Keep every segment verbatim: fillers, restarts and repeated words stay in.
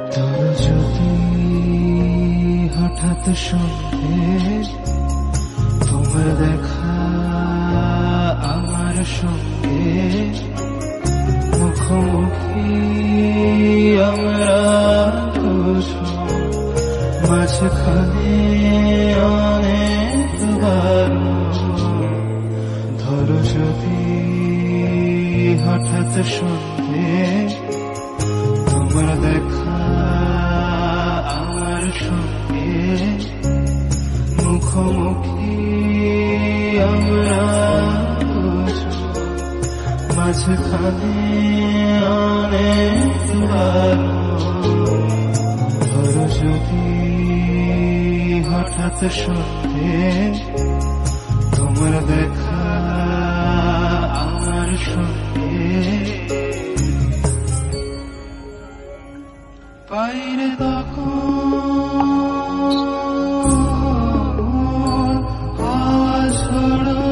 তোর যদি হঠাৎ সন্ধে তোমার দেখা আমার সঙ্গে মুখোমুখি আমরা মাঝখানে অনেকবার ধরো যদি হঠাৎ সন্ধে তোমার দেখা আমার সঙ্গে মুখোমুখি আমরা মাঝখানে অনেকবার ধরো যদি হঠাৎ সন্ধে তোমার দেখা আমার সঙ্গে বাইরে তখন আওয়াজ হলো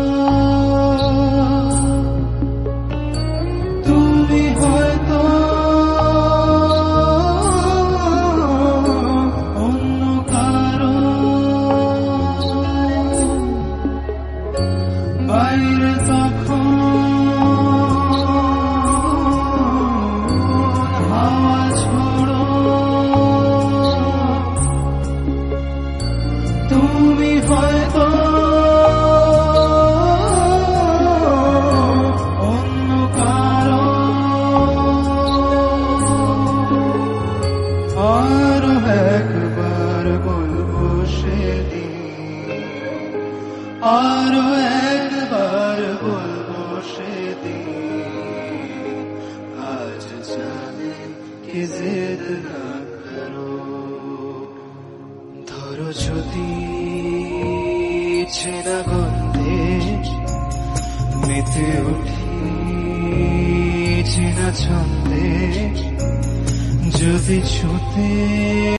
তুমি হয়তো অন্য কারো বাইরে তখন আওয়াজ হলো তুমি হয়তো অন্য কারো আরো একবার বলবো সেদিন আরো একবার বলবো সেদিন আজ জানে কি জেদ না করো ধরো যদি চেনা গন্ধে মেতে উঠি চেনা ছন্দে যদি ছুতে